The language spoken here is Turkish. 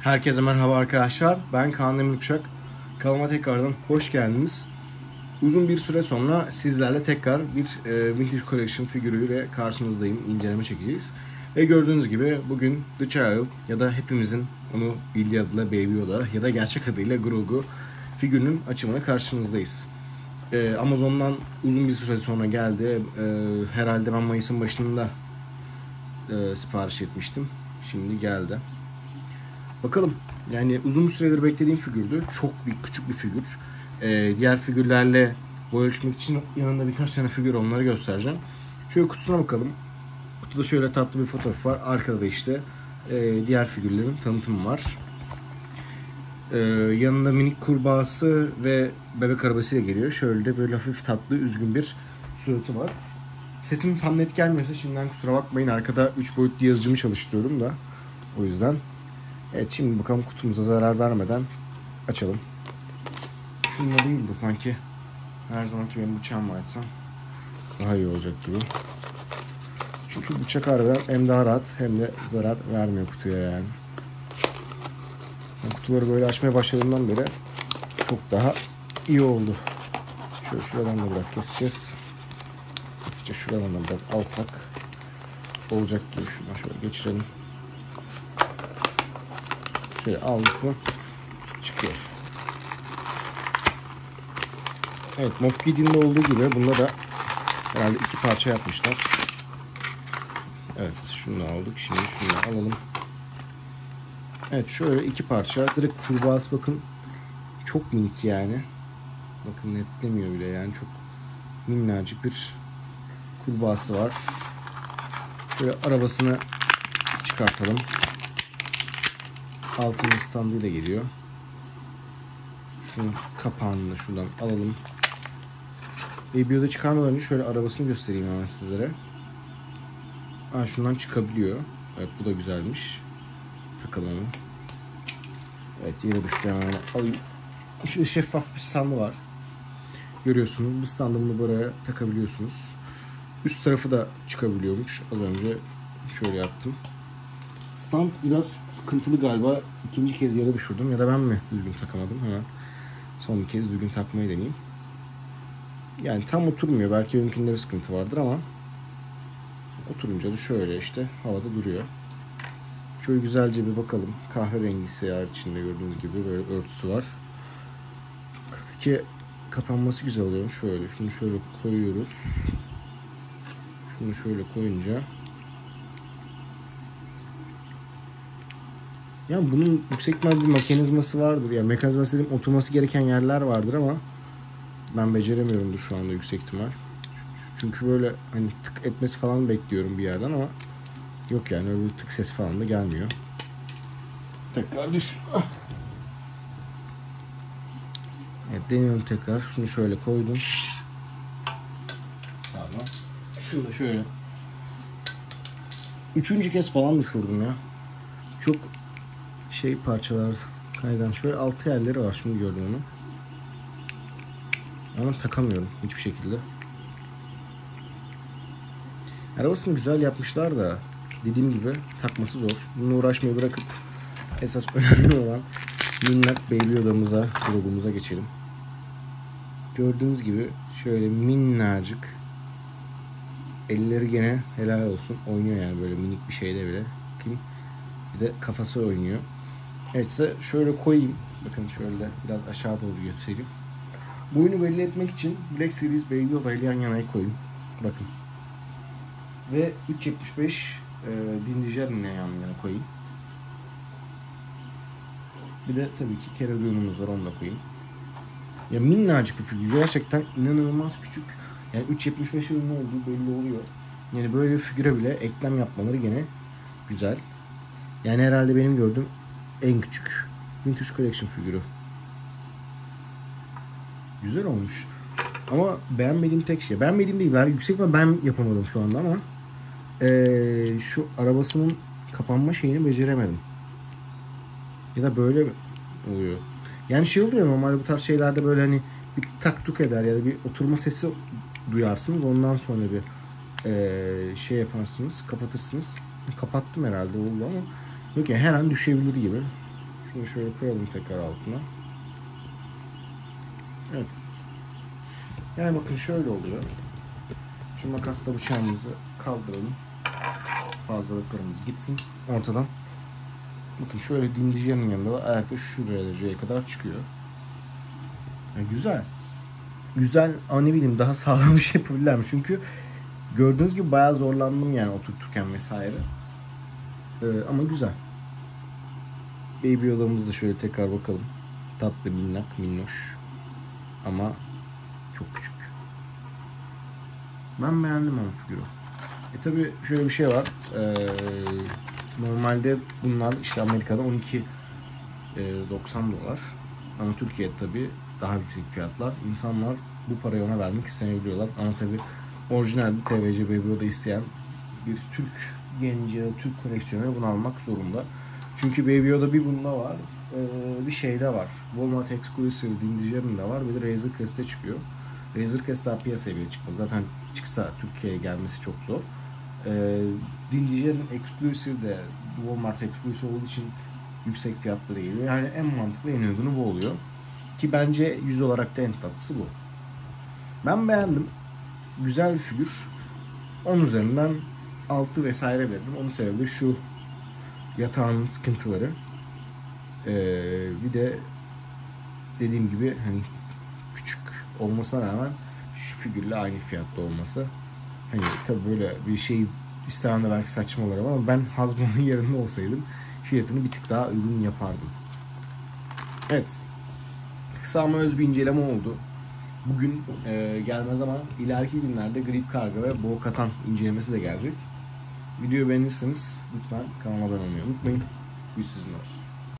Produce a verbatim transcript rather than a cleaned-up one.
Herkese merhaba arkadaşlar. Ben Kaan Demirkuşak. Kanalıma tekrardan hoş geldiniz. Uzun bir süre sonra sizlerle tekrar bir e, Vintage Collection figürüyle karşınızdayım. İnceleme çekeceğiz. Ve gördüğünüz gibi bugün The Child ya da hepimizin onu bildiği adıyla Baby Yoda ya da gerçek adıyla Grogu figürünün açımına karşınızdayız. E, Amazon'dan uzun bir süre sonra geldi. E, herhalde ben Mayıs'ın başında e, sipariş etmiştim. Şimdi geldi. Bakalım. Yani uzun bir süredir beklediğim figürdü. Çok bir küçük bir figür. Ee, diğer figürlerle boy ölçmek için yanında birkaç tane figür, onları göstereceğim. Şöyle kutusuna bakalım. Kutuda şöyle tatlı bir fotoğraf var. Arkada da işte e, diğer figürlerin tanıtımı var. Ee, yanında minik kurbağası ve bebek arabasıyla geliyor. Şöyle de böyle hafif tatlı, üzgün bir suratı var. Sesim tam net gelmiyorsa şimdiden kusura bakmayın. Arkada üç boyutlu yazıcımı çalıştırıyorum da. O yüzden. Evet, şimdi bakalım kutumuza zarar vermeden açalım. Şununla değil de sanki her zamanki benim bıçağımla açsam daha iyi olacak gibi. Çünkü bıçak harbiden hem daha rahat hem de zarar vermiyor kutuya yani. Yani kutuları böyle açmaya başladığımdan beri çok daha iyi oldu. Şöyle şuradan da biraz keseceğiz. Hafifçe şuradan da biraz alsak olacak gibi. Şuradan şöyle geçirelim. Şöyle aldık mı çıkıyor. Evet, Moff Gideon'da olduğu gibi bunda da herhalde iki parça yapmışlar. Evet, şunu aldık. Şimdi şunu alalım. Evet, şöyle iki parça. Direkt kurbağası bakın çok minik yani. Bakın netlemiyor bile yani, çok minnacık bir kurbağası var. Şöyle arabasını çıkartalım. Altın standıyla geliyor. Şunun kapağını da şuradan alalım. Baby Yoda çıkarmadan önce şöyle arabasını göstereyim hemen sizlere. Aa, şundan çıkabiliyor. Evet, bu da güzelmiş. Takalım onu. Evet, yere düştü, hemen alayım. Şöyle şeffaf bir standı var. Görüyorsunuz, bu standı bunu buraya takabiliyorsunuz. Üst tarafı da çıkabiliyormuş. Az önce şöyle yaptım. Stand biraz sıkıntılı galiba. İkinci kez yere düşürdüm ya da ben mi düzgün takamadım. Hemen son bir kez düzgün takmayı deneyeyim. Yani tam oturmuyor. Belki benimkinde bir sıkıntı vardır ama oturunca da şöyle işte havada duruyor. Şöyle güzelce bir bakalım. Kahverengisi ya, içinde gördüğünüz gibi böyle örtüsü var. Ki kapanması güzel oluyor. Şöyle şunu şöyle koyuyoruz. Şunu şöyle koyunca, ya bunun yüksek ihtimalle bir mekanizması vardır. Ya mekanizması dediğim, oturması gereken yerler vardır ama ben beceremiyorumdur şu anda yüksek ihtimal. Çünkü böyle hani tık etmesi falan bekliyorum bir yerden ama yok yani, öyle bir tık ses falan da gelmiyor. Tekrar düş. Evet, deniyorum tekrar. Şunu şöyle koydum. Tamam. Şunu da şöyle. Üçüncü kez falan düşürdüm ya. Çok şey parçalar kaygan. Şöyle altı yerleri var, şimdi gördüm onu. Ama takamıyorum hiçbir şekilde. Arabasını güzel yapmışlar da dediğim gibi takması zor. Bununla uğraşmayı bırakıp esas önemli olan minnak Baby Yoda'mıza, Grogu'muza geçelim. Gördüğünüz gibi şöyle minnacık. Elleri gene helal olsun. Oynuyor yani böyle minik bir şeyde bile. Bir de kafası oynuyor. Evet, size şöyle koyayım. Bakın şöyle biraz aşağı doğru göstereyim. Boyunu belli etmek için Black Series Baby Yoda ile yan yana koyayım. Bakın. Ve üç yetmiş beş e, Din Djarin'le yan yana koyayım. Bir de tabii ki Caradon'umuz var, onu da koyayım. Ya minnacık bir figür. Gerçekten inanılmaz küçük. Yani üç yetmiş beş ürünü olduğu belli oluyor. Yani böyle bir figüre bile eklem yapmaları gene güzel. Yani herhalde benim gördüğüm en küçük Vintage Collection figürü. Güzel olmuş. Ama beğenmediğim tek şey. Beğenmediğim değil. Ben yüksek mi ben yapamadım şu anda ama ee, şu arabasının kapanma şeyini beceremedim. Ya da böyle oluyor. Yani şey oluyor, normalde bu tarz şeylerde böyle hani bir tak tuk eder ya da bir oturma sesi duyarsınız. Ondan sonra bir ee, şey yaparsınız, kapatırsınız. Kapattım herhalde, oldu ama yok ya, her an düşebilir gibi. Şunu şöyle koyalım tekrar altına. Evet. Yani bakın şöyle oluyor. Şu makasla bıçağımızı kaldıralım. Fazlalıklarımız gitsin ortadan. Bakın şöyle dindicenin yanında da ayakta şu dereceye kadar çıkıyor. Yani güzel. Güzel ama ne bileyim daha sağlam bir şey yapabilirler mi? Çünkü gördüğünüz gibi bayağı zorlandım yani oturturken vesaire. Ee, ama güzel. Baby Yoda'mızı da şöyle tekrar bakalım. Tatlı, minnak, minnoş. Ama çok küçük. Ben beğendim ama figürü. E tabi şöyle bir şey var. Ee, normalde bunlar işte Amerika'da on iki doksan dolar. Ama Türkiye'de tabi daha yüksek fiyatlar. İnsanlar bu parayı ona vermek istemeyebiliyorlar. Ama tabi orijinal bir T V C Baby Yoda isteyen bir Türk genci, Türk koleksiyonu bunu almak zorunda. Çünkü Baby Yoda bir bunda var. Ee, bir şeyde var. Walmart Exclusive Dindicer'inde var. Bir de Razer Crest'te çıkıyor. Razer Crest daha piyasaya bile çıkmadı. Zaten çıksa Türkiye'ye gelmesi çok zor. Ee, Dindicer'in Exclusive de Walmart Exclusive olduğu için yüksek fiyatları geliyor. Yani en mantıklı, en uygunu bu oluyor. Ki bence yüz olarak da en tatlısı bu. Ben beğendim. Güzel bir figür. on üzerinden altı vesaire verdim. Onun sebebi şu yatağın sıkıntıları. Ee, bir de dediğim gibi hani küçük olmasına rağmen şu figürle aynı fiyatta olması. Hani tabii böyle bir şey istemem de belki saçma olur ama ben Hasbro'nun yerinde olsaydım fiyatını bir tık daha uygun yapardım. Evet. Kısa ama öz bir inceleme oldu. Bugün e, gelmez ama ileriki günlerde Grip Karga ve Bo-Katan incelemesi de gelecek. Videoyu beğenirseniz lütfen kanalıma abone olmayı unutmayın. Güç sizin olsun.